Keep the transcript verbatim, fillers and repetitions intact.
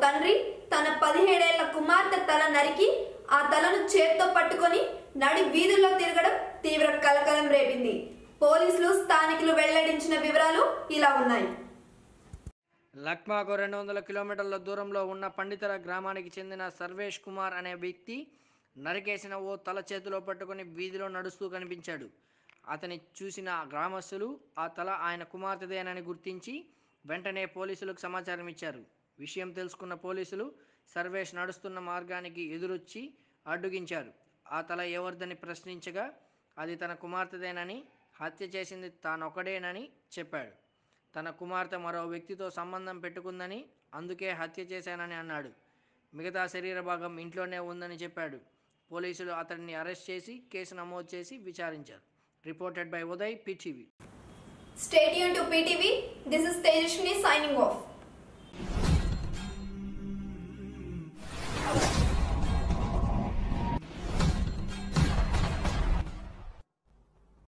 తండ్రి తన పదిహేడేళ్ల కుమార్తె తల నరికి ఆ తలను చేత్తో పట్టుకొని నడి వీధుల్లో తిరగడం తీవ్ర కలకలం రేపింది. పోలీసులు స్థానికులు వెల్లడించిన వివరాలు ఇలా ఉన్నాయి. లక్మాకు రెండు వందల కిలోమీటర్ల దూరంలో ఉన్న పండితర గ్రామానికి చెందిన సర్వేష్ కుమార్ అనే వ్యక్తి నరికేసిన ఓ తల చేతిలో పట్టుకొని వీధిలో నడుస్తూ కనిపించాడు. అతని చూసిన గ్రామస్తులు ఆ తల ఆయన కుమార్తెదేనని గుర్తించి వెంటనే పోలీసులకు సమాచారం ఇచ్చారు. విషయం తెలుసుకున్న పోలీసులు సర్వేష్ నడుస్తున్న మార్గానికి ఎదురొచ్చి అడ్డుగించారు. ఆ తల ఎవరిదని ప్రశ్నించగా అది తన కుమార్తెదేనని, హత్య చేసింది తానొకడేనని చెప్పాడు. తన కుమార్తె మరో వ్యక్తితో సంబంధం పెట్టుకుందని, అందుకే హత్య చేశానని అన్నాడు. మిగతా శరీర భాగం ఇంట్లోనే ఉందని చెప్పాడు. పోలీసులు అతడిని అరెస్ట్ చేసి కేసు నమోదు చేసి విచారించారు. Reported by Uday, PTV. Stay tuned to P T V. This is Tejashwini signing off.